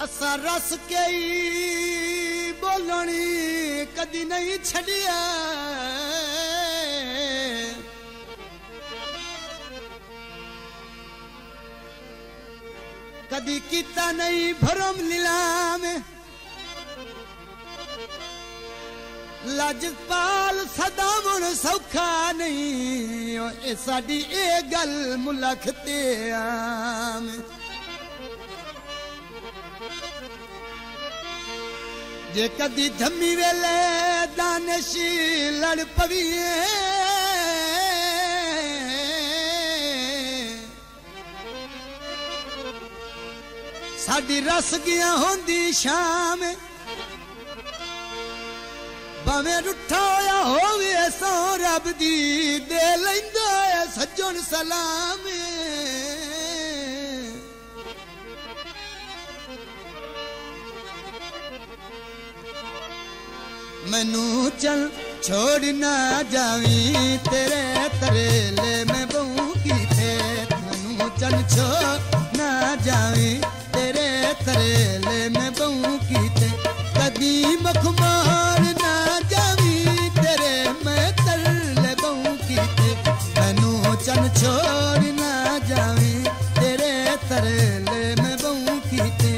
असा रस के ही बोलनी कदी नहीं छड़िया कदी किता नहीं भरम लीला में लजपाल सदा मुन सौखा नहीं ए साडी ए गल मुलख ते आम जे कदी धम्मी वेले दानशी लड़ पवीए साडी रस गया होंदी शाम भावें रुठा होया होवे सो रब दी दे लैंदा है सज्जन सलाम मैनू चल छोड़ ना जावी तेरे तरेले में बहू की थे मैनू चल छोड़ ना जावी तेरे तरेले में बहू की थे कदी मखमार ना जावी तेरे मैं तरले बहू की थे मैनू चल छोड़ ना जावी तेरे तरेले में बहू की थे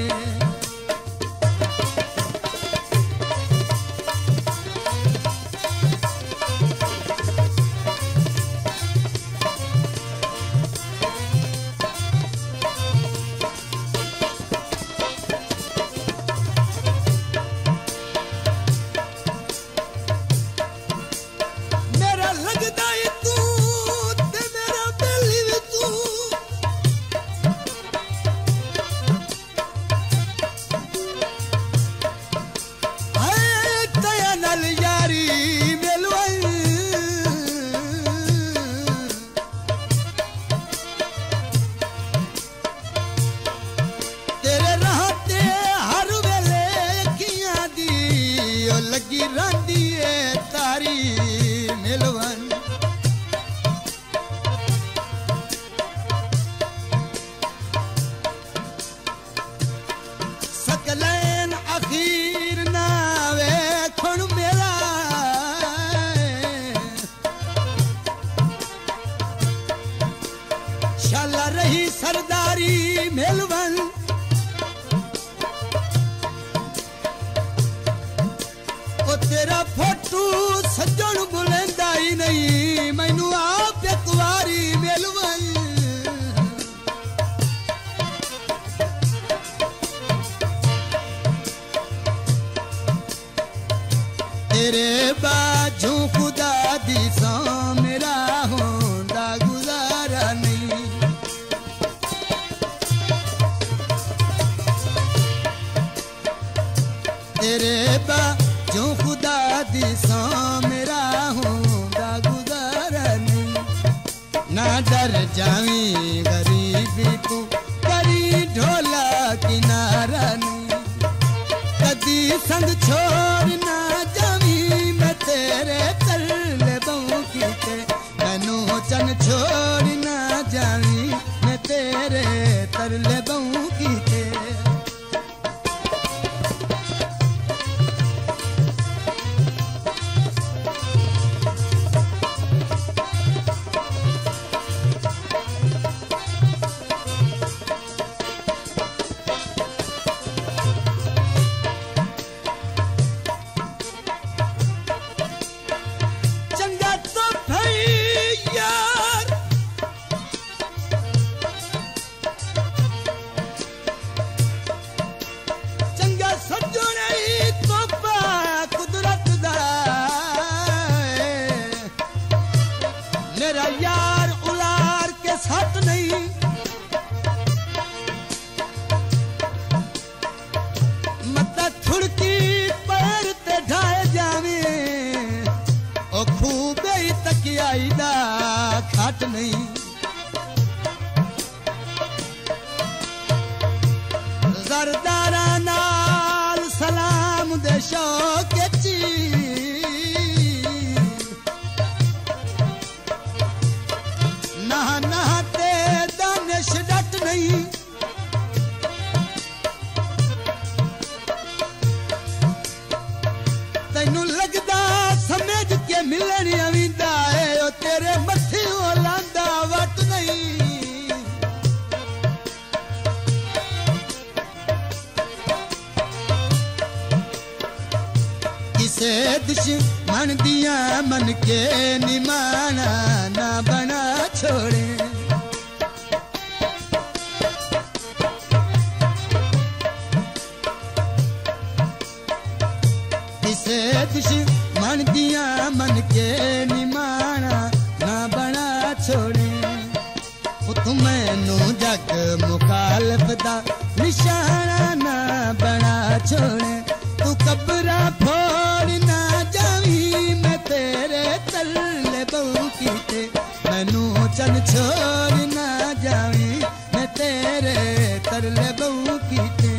सरदारी मेलवन ओ तेरा फोटू सज्जन बुलेंदा ही नहीं मैनू आप एक वारी मेलवन तेरे बाजू खुदा दी सौ मेरा होंदा गुजारा नहीं तेरे बाजू खुदा दी सौ मेरा होंदा गुजारा नहीं ना डर जावी गरीबी तू करी ढोला किनारा नहीं कदी संग छोड़ ना जावी मैं तेरे तरले बहू की थे मैनू चन छोड़ ना जावी मैं तेरे तरले बहू की थे मेरा यार उलार के साथ नहीं मत थुड़की पैर ते ढाए जावे ओ खूबे ही तकियाई दा खाट नहीं जरदारा नाल सलाम दे शौक ची नहाते दानिश डट नहीं किसे दुश्मन दिया मन के निमाना ना बना छोड़े। किसे दुश्मन दिया मन के निमाना ना बना छोड़े। तू मैनू जग मुखालफ दा निशाना ना बना छोड़े। तू कब्रा फोड़ ना जावी मैं तेरे तले बहु कीते। मैनू चन छोड़ ना जावी मैं तेरे तरले बहु कीते।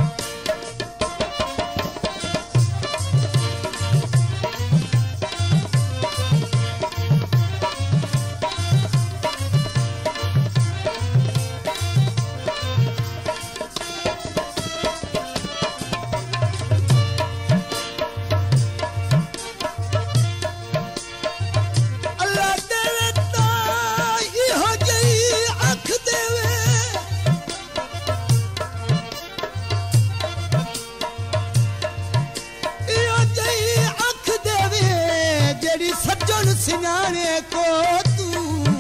सिनाने को तू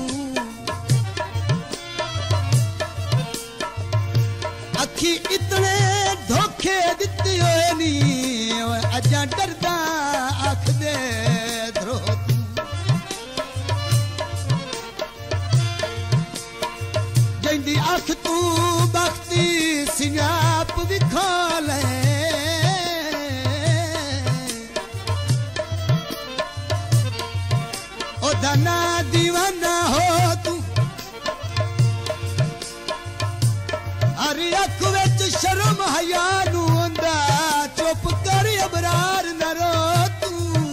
अखी इतने धोखे दिते होए नी अजा डरदा आख दे धरो तू। जंदी आख तू बख्ती सिंगाप विखा ले। दाना दीवाना हो तू हरी अख विच शर्म हया नू आंदा चुप कर अबरार न रो तू।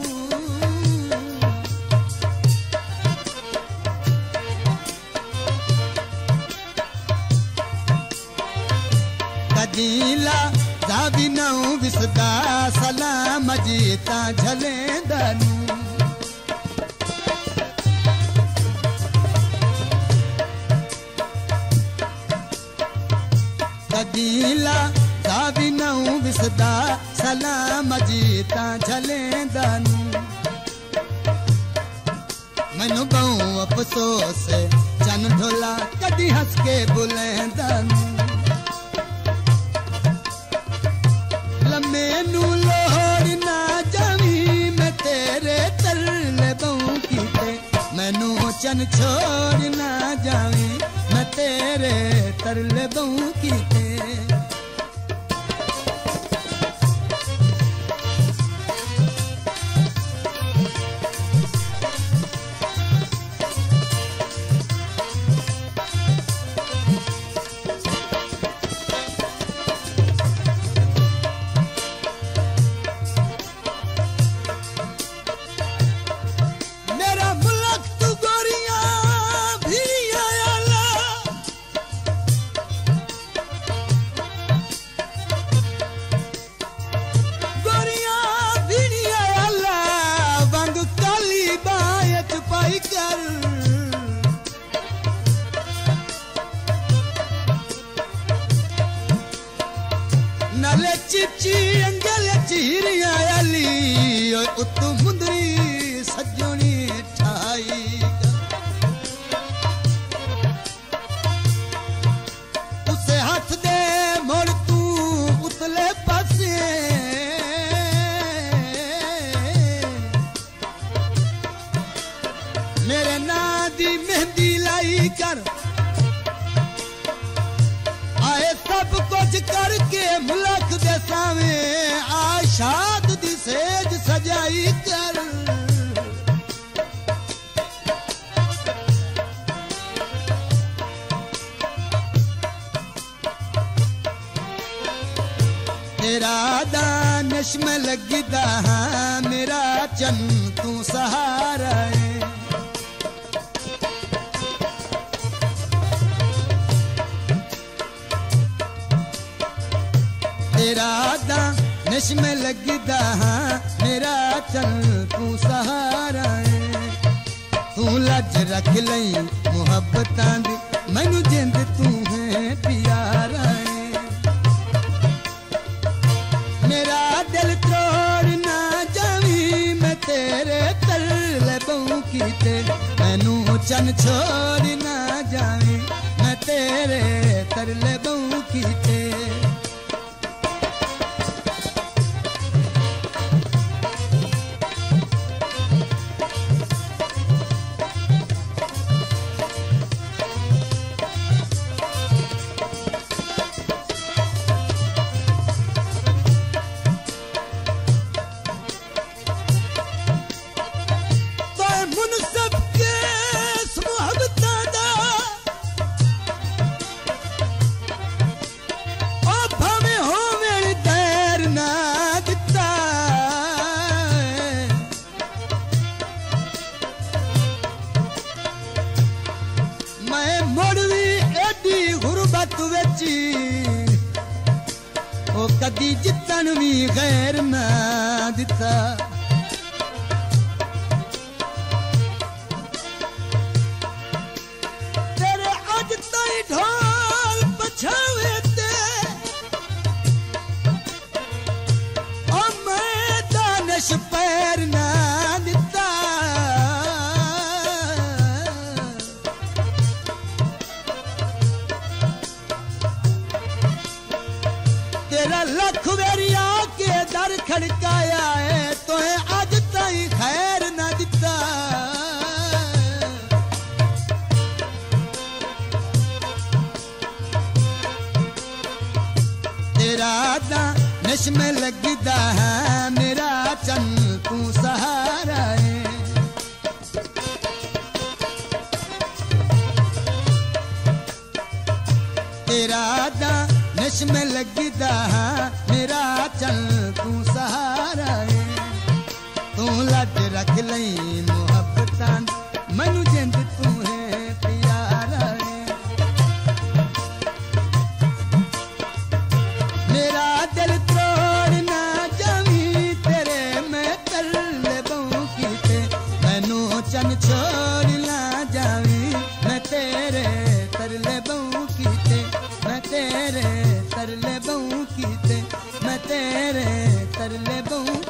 कदीला जावी नऊ विसदा सलाम जीता झलेंदा नू। कदीला दावी नऊ विसदा सलाम जीता झलेंदा नू। मैनू बहु अफसोस चन ढोला कदी हंस के बुलेंदा नू। लम्मे नू लोड़ ना जावी मैं तेरे तरले बहु कीते। मैनू चन छोड़ ना जावी मैं तेरे तरले बहु कीते। नले चिची अंगल चीरिया आली उतु मुंदरी सजनी ठाई। उसे हाथ दे मोड़ तू उतले पासे। मेरे ना दी मेहंदी लाई कर आए सब कुछ करके मुल्क दे सावे आशाद दी सेज सजाई कर। तेरा दानिश में लगदा मेरा चन तू सहारा है। तेरा दानिश में लगदा मेरा चल तू सहारा है। तू लज रख लई मुहब्बतां दी मैनू जिंद तू है प्यारा है। मेरा दिल तोड़ ना जावे चन छोड़ ना जावी मैं तेरे तरले बहू कीते ओ कदी जितन भी गैर ना दिता तेरे अज ताई ढोल पछावे ते ओ मैं दानिश पैर ना दिता तेरा लख वेरी आके दर खड़काया है तो अज ताई खैर ना दिता तेरा दानिश में लगदा है मेरा चन तू सहारा है तेरा दानिश में लगदा है मेरा चल तू सहारा है तू लट रख लई मुहब्बतां मैनू जिंद तू है प्यारा है मेरा दिल तोड़ ना जावी तेरे मैं तरले बहू कीते मैनू चन छोड़ ना जावी मैं तेरे तरले बहू कीते मैं तेरे तरले बहू कीते मैं तेरे तरले बहू